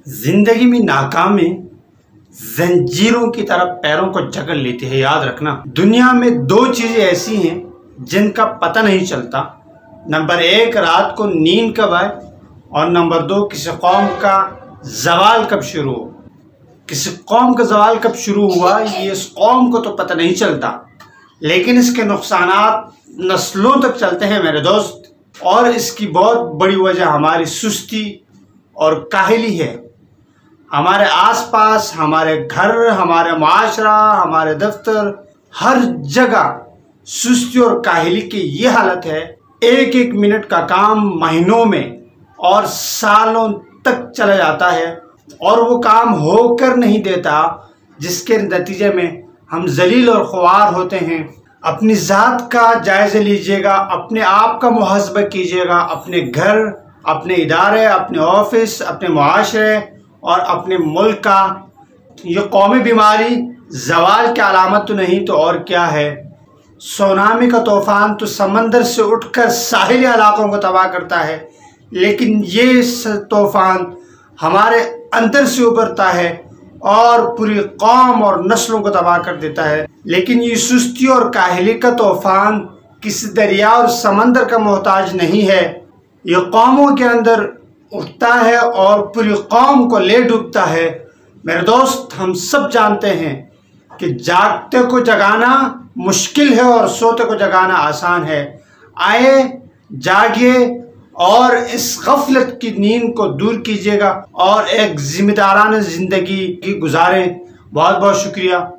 زندگی میں ناکامی زنجیروں کی طرح پیروں کو جکڑ لیتی ہے۔ یاد رکھنا، دنیا میں دو چیزیں ایسی ہیں جن کا پتہ نہیں چلتا۔ نمبر ایک، رات کو نیند کب آئے، اور نمبر دو، کسی قوم کا زوال کب شروع ہو۔ کسی قوم کا زوال کب شروع ہوا یہ اس قوم کو تو پتہ نہیں چلتا، لیکن اس کے نقصانات نسلوں تک چلتے ہیں میرے دوست، اور اس کی بہت بڑی وجہ ہماری سستی اور کاہلی ہے۔ ہمارے آس پاس، ہمارے گھر، ہمارے معاشرہ، ہمارے دفتر، ہر جگہ سستی اور کاہلی کی یہ حالت ہے۔ ایک ایک منٹ کا کام مہینوں میں اور سالوں تک چلا جاتا ہے، اور وہ کام ہو کر نہیں دیتا، جس کے نتیجے میں ہم ذلیل اور خوار ہوتے ہیں۔ اپنی ذات کا جائزہ لیجئے گا، اپنے آپ کا محاسبہ کیجئے گا، اپنے گھر، اپنے ادارے، اپنے آفس، اپنے معاشرے اور اپنے ملک کا۔ یہ قومی بیماری زوال کی علامت تو نہیں تو اور کیا ہے؟ سونامی کا طوفان تو سمندر سے اٹھ کر ساحلی علاقوں کو تباہ کرتا ہے، لیکن یہ طوفان ہمارے اندر سے ابھرتا ہے اور پوری قوم اور نسلوں کو تباہ کر دیتا ہے۔ لیکن یہ سستی اور کاہلی کا طوفان کسی دریا اور سمندر کا محتاج نہیں ہے، یہ قوموں کے اندر اٹھتا ہے اور پوری قوم کو لے ڈوبتا ہے۔ میرے دوست، ہم سب جانتے ہیں کہ جاگتے کو جگانا مشکل ہے اور سوتے کو جگانا آسان ہے۔ آئے، جاگیے اور اس غفلت کی نیند کو دور کیجیے گا اور ایک ذمہ دارانہ زندگی گزاریں۔ بہت بہت شکریہ۔